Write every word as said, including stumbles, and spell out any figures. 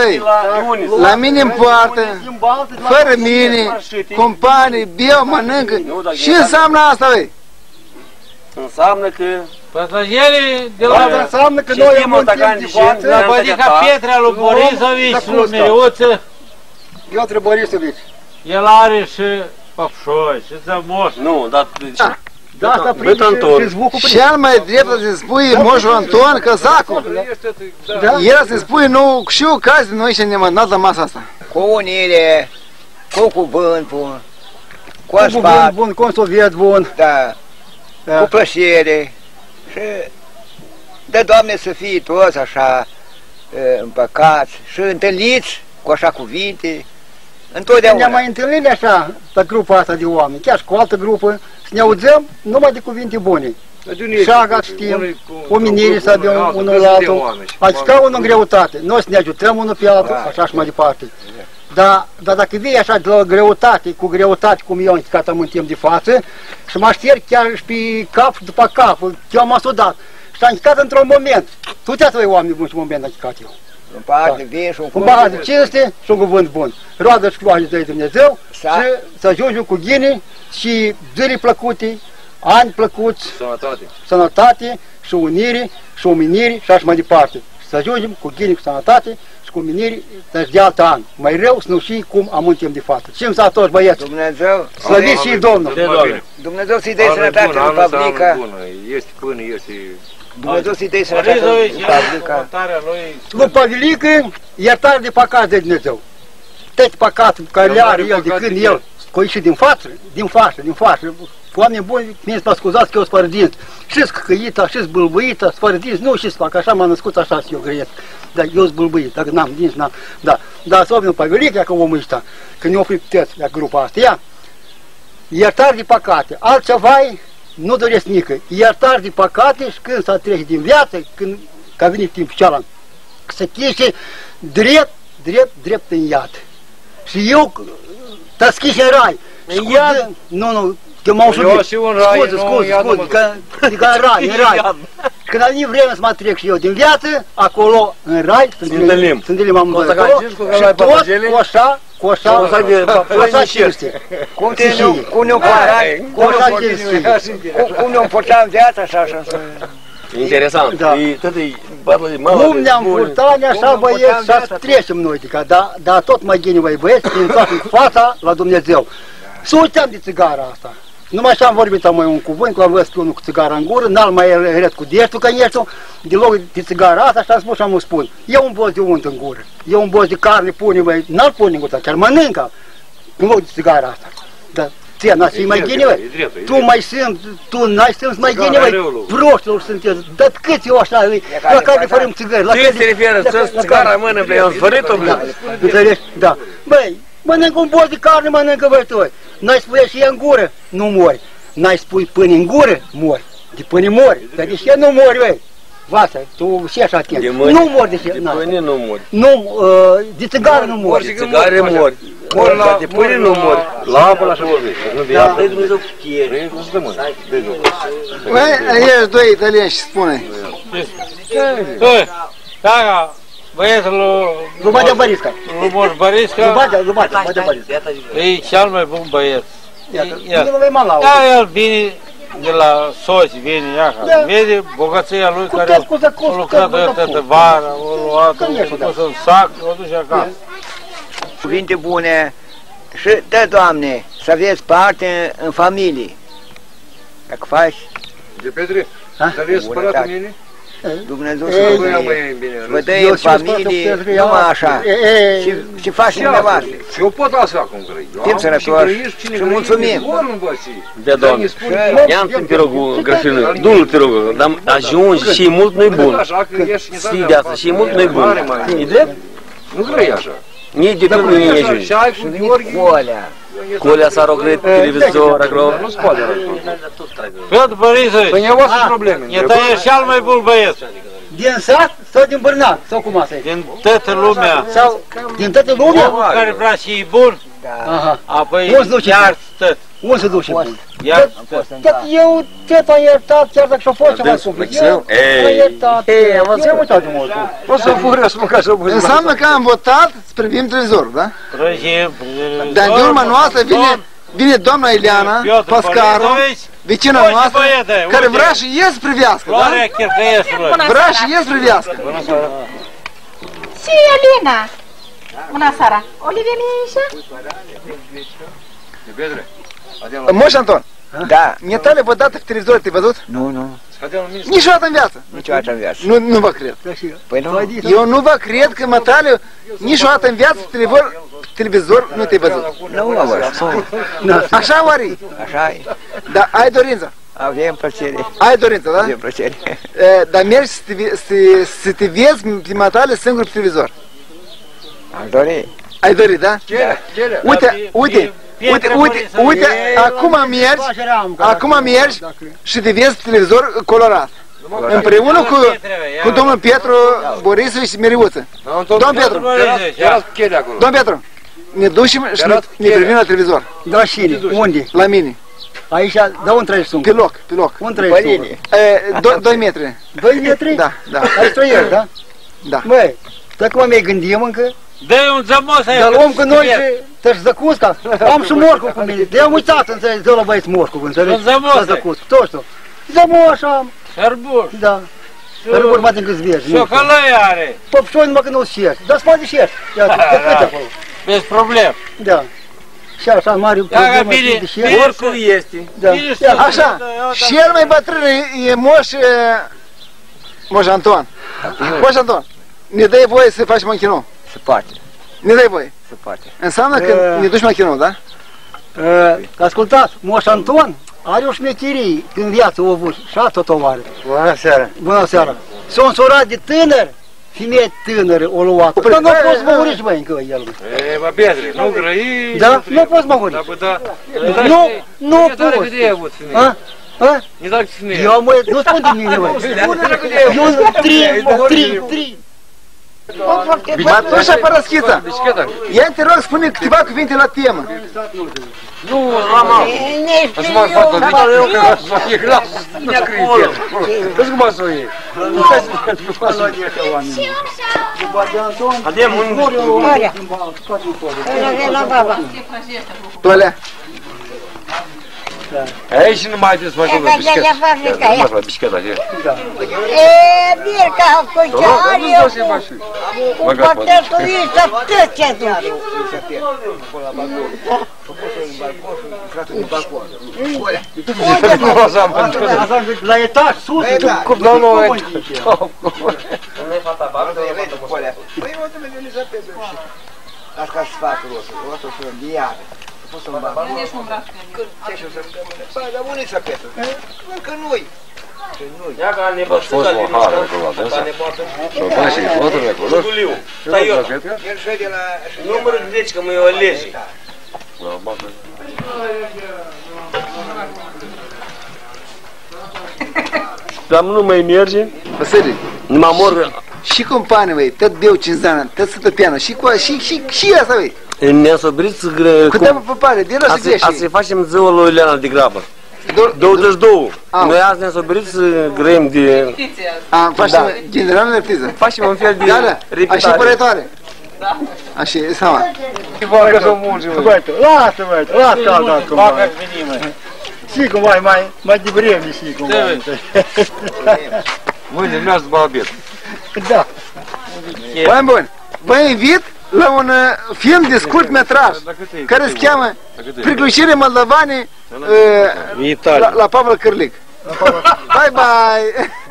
băi, la mine în poartă, fără mine, companii, beau, mănâncă. Și înseamnă asta, băi? Înseamnă că... Pasagerii de la... Înseamnă că noi am un timp de față. La Bădica Pietra lui Borisovici, lui Miriuță. Piotr Borisovici. El are și păpșoi, și zămoș. Nu, dar... Da, asta prinde și zvucul prinde. Cel mai drept să-i spui Moșu Anton Căzacu. El să-i spui nu știu cazi de noi și ne-am dat la masa asta. Cu unire, cu cuvânt bun, cu Cu asfalt, cuvânt bun, cu un soviet bun. da, cu plăcere. Și de Doamne să fie toți așa împăcați și întâlniți cu așa cuvinte. Întotdeauna. Ne-am mai întâlnit așa pe grupa asta de oameni, chiar și cu altă grupă, să ne auzăm numai de cuvinte bune. Șaga știm, omenire să avem unul la altul, adică unul în greutate. Noi să ne ajutăm unul pe altul, așa și mai departe. Dar, dar dacă vii așa de la greutate, cu greutate, cum eu am încercat am în timp de față, și mă șterg chiar și pe cap și după cap, eu m-am sudat. Și am încercat într-un moment. Tu te-ați voi oameni buni și un moment am încercat eu. Un pahar de vin și un Un pahar de cinste și un cuvânt bun. Roadă și gloare de Dumnezeu și să ajungem cu ghini și zile plăcute, ani plăcuți, Sănătate. sănătate și unire și omenire și așa mai departe. Să ajungem cu ghini, cu sănătate și cu omenire de altă an. Mai rău să nu știi cum am în timp de față. Și-mi s-a toți băieți. Dumnezeu, Slăviți și Domnul. Dumnezeu să-i dea sănătate în fabrica. Este până, este... Dumnezeu să-i dea sănătate în fabrica. Lui Pavilică, iertare de păcat de Dumnezeu. Toate păcatul care le are el de când el a ieșit din față, din față, din față. Oameni buni, mi-e să mă scuzați că eu sunt fără dinți. Și-s căcăită, și-s bâlbâită, fără dinți, nu și-s fac, așa m-am născut, așa și eu grăiesc. Dar eu sunt bâlbâit, dacă n-am dinți, n-am. Da, dar să obțin Pavilică, că omul ăsta, când ne-a oprit tăți la grupa asta, ia, iertare de păcate, altceva nu doresc nică. Iertare de păcate și când s-a trece din viață, când a venit timpul cealaltă, să chește drept, drept, drept în iad. Și eu te schiși în rai. În iad? Nu, nu, că m-au subit. Scuze, scuze, scuze, că adică în rai, în rai. Când a venit vremea să mă trec și eu din viață, acolo, în rai, să întâlnim amândoi acolo, și tot cu așa, cu așa, cu așa cinste. Cum ne-o purtam viața așa, așa. Interesant. Cum ne-am purtat așa, băieți, să trecem noi, dar tot mai gine, băieți, din toată fața la Dumnezeu. Să uităm de țigara asta. Numai așa am vorbit am mai un cuvânt, că am văzut unul cu țigara în gură, n-al mai red cu destul, că ești deloc de țigara asta și am spus și am spun. Eu un boz de unt în gură, eu un boz de carne pune, băi, n-al pune în gură, chiar mănâncă în loc de țigara asta. Dar ție, n-a să-i mai ghine, băi? Tu mai sunt, tu n-ai să mai ghine, băi? Proștilor sunteți, dar câți eu așa, la care fărăm țigări? Ce se referă? Să țigara în mână, băi, am sfărit-o, băi? Înțelegi? Da. Băi, mănâncă un boz de carne, mănâncă, băi, tu. N-ai spune și e în gură, nu mori. N-ai spui pâine în gură, mori. De pâine mori. Dar de ce nu mori, băi? Vasă, tu și așa atent. Nu mori de ce. De pâine nu mori. Nu, de țigară nu mori. De țigară mori. De pâine nu mori. La apă la așa vorbești. Da. Dă-i Dumnezeu chiere. Băi, ești doi italieni și spune. Doi, da, băietul lui... Lui Badea Bărisca. Lui Moș Bărisca. Lui Badea, lui Badea, Badea Bărisca. E cel mai bun băiet. Da, el vine de la soți, vine iaca. Vede bogăția lui care a lucrat el toată vara, a luat, a pus în sac, a dus acasă. Cuvinte bune și dă, Doamne, să aveți parte în familie. Dacă faci... De Petre, să aveți spărat în mine? Dumnezeu să vă dă în familie, numai așa, și faci dumneavoastră. Eu pot asta acum, grăi. Fim sănătoși și mulțumim. De Doamne, ia-mi te rog, grășină, du-l te rog, dar ajungi și mult nu-i bun. Știi de asta, și mult nu-i bun. E drept? Nu grăi așa. Nici de când nu e ajungi. Colea. Colea s-a rogrit, televizor, acolo. Nu spate. Piotr Bărisovici. Păi ne-au fost probleme. E tăie cel mai bun băiet. Din sat sau din Bârnat? Sau cum asta e? Din toată lumea. Sau din toată lumea? Omul care vrea și e bun, Aha. Apoi Unde se duce iar bun? tot. Unde se duce bun? Iar Tot eu tot am iertat, chiar dacă și-a fost ceva suflet. Eu am iertat. Ei, am văzut. Eu am uitat de mult. O să fură să mă ca să o Înseamnă că am votat să privim televizorul, da? Prăjim, Dar de urma noastră vine, vine doamna Ileana Pascaru, vecina noastră, care vrea și el să privească, da? Floarea Chircăieșului. Vrea și el să privească. Și Elena. Bună seara. Olivia Mișa? Moș Anton, Da. mi-e tale vă dată pe televizor, te-ai văzut? Nu, nu. Niciodată în viață. Niciodată în viață. Nu, nu vă cred. Păi nu. Eu nu vă cred că mătale niciodată în viață pe televizor, televizor nu te-ai văzut. Nu mă văd. Așa oare? Așa e. Dar ai dorință. Avem plăcere. Ai dorință, da? Avem plăcere. E, dar mergi să te, ve- să, să te vezi pe mătale singur pe televizor. Aș dori. Ai dorit, da? Uite, uite, uite, uite, uite, acum mergi, acum mergi și te vezi pe televizor colorat. Împreună cu, cu domnul Pietru Borisovici Miriuță. Domn Pietru, domn Pietru, ne ducem și ne, ne privim la televizor. Da, cine? Unde? La mine. Aici, da, unde treci sunt? Pe loc, pe loc. Unde treci sunt? E, do- doi metri. Doi metri? Da, da, Aici trăiești, da? da. Băi, dacă mă mai gândim încă, Dă-i un zămos aia. dar luăm cu noi și te-și zăcusca. Am și morcul cu mine. De-am uitat, înțelegi, de la băieți morcul, înțelegi? Un zămos Să ai. zăcusc, tot știu. Zămoș am, Șarbuș. da. Dar nu vorba din câți vieți. Șocălăi are. Păpșoi numai că nu-ți șești. Dar spate șești. Iată, de câte acolo. Bez problem. Da. Și așa mare problemă bine, de șești. bine. Oricum este. Da. Bine, Ia, știu. Așa, cel mai bătrân e- e Moș, e, Moș Anton. Moș Anton, ne dai voie să facem machinou. Se poate. Ne dai voie. Se poate. Înseamnă că E. ne duci machinou, da? Uh, ascultați, Moș Anton are o șmecherie în viață, o avut și a tot o are. Bună seara. Bună seara. S-a însurat de tânăr, femeie tânără o luat. Păi, Dar nu e, poți e, măurici, băi, încă el. E, mă, Petre, nu grăi. Da? Nu poți măuri. Da, bă, da. Nu, nu poți. Cât e avut femeie? Ha? Ha? Ne dau cât femeie. Eu, mă, nu spun de mine, băi. Eu, tri, tri, tri. Matușa Paraschița, ia te rog, spune câteva cuvinte la temă. Nu, mama. Așa mă fac o vită, eu că să fie glas. Nu crede. Vezi cum să o iei. Adem un... Toalea. Aici nu mai trebuie să faci o bișchetă. Nu mai fac bișchetă aici. E, Birca, cu ceariu, cu botezul ăsta, tot ce duci. La etaj, sus. Cum nu, nu, Păi, eu o Dumnezeu nu se pe Asta ca sfatul ăsta, o să fie în diară. Poți să-mi bag. Ce și o să Bă, dar unde să petă? Încă nu-i. Ia ca nebățăcă din ăsta. Și-o bani și foturile acolo. Guliu, stai eu. El șede la... Nu mă gândești că mă e o lege. Dar nu mai merge? Vasile, Nu mă mor. și companii, băi, tot beau cinci ani, tot stă piană, și cu și și și asta, băi. Ne-am sobrit să gră... Cu te-am păpare, din ăsta Azi greși. să facem ziua lui Ileana de grabă. douăzeci și doi. Noi azi ne-am sobrit să grăim de... Am facem generalul de priză. Facem un fel de Da, da, așa repetare. părătoare. Așa, e seama. Facă să o mulți, mă. Băiete, lasă, băiete, lasă că dat cum Facă mai. venim, mă. Și cum mai, mai, mai de vreme și cum mai. Mâine mi-ați după abet. Da. Oameni buni, vă invit la un uh, film de scurt metraj care se cheamă Priключения Moldovane uh, la, la Pavel Cârlic. Bye bye!